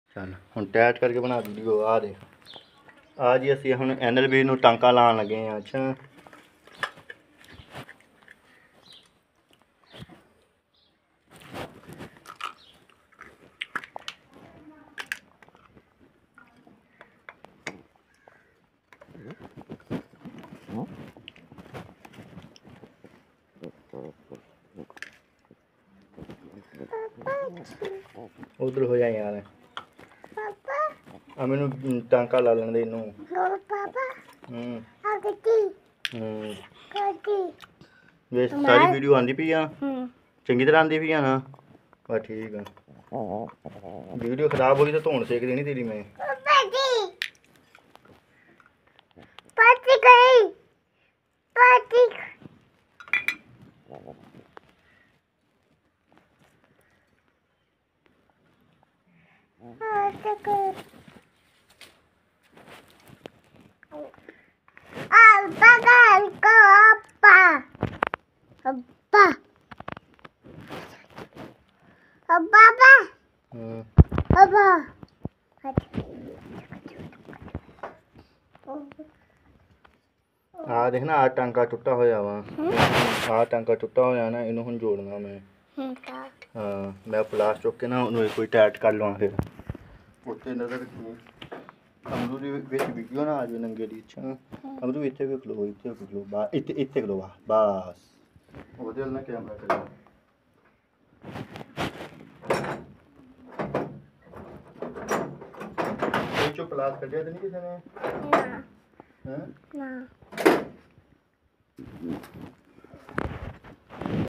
चल हुण टाइट करके बना वीडियो। आ देख, आ जी असीं हुण NLB नूं टांका लाण लगे हैं। अच्छा उधर हो जाए यार, मैनू टांका ला लेने दे इनू। वे सारी वीडियो आंदी पई आ, चंगी तरह आंदी पई आ ना? बस ठीक है। वीडियो खराब हो गई तो धोन सेक देनी तेरी मैं। आ देखना, आ टांका टुटा होया वा। आ टांका टुटा होया ना, इनू हुण जोड़ना मैं। हाँ मैं प्लास चुक के ना उन्हें कोई टाइट कर लवां फिर उत्ते नजर रखी। अमरू दी विच वीडियो ना आ जाए नंगे दी। अच्छा अमरू इत्थे भी खलो, इत्थे भी खलो, बस इत्थे खलो बस। ओहदे नाल ना कैमरा चला। चो प्लास कटिया तो नहीं किसी ने? ना।